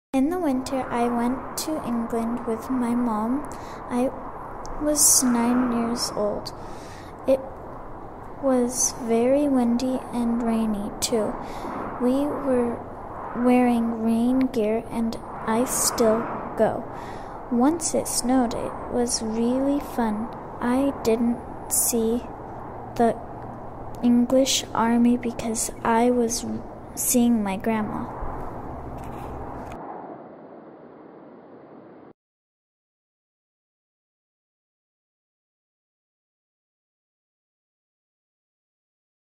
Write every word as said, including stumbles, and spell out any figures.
In the winter, I went to England with my mom. I was nine years old. It was very windy and rainy, too. We were wearing rain gear, and I still go. Once it snowed. It was really fun. I didn't see the English army because I was seeing my grandma.